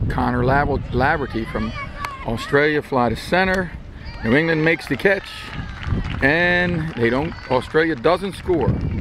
Connor Laverty from Australia, fly to center. New England makes the catch, and Australia doesn't score.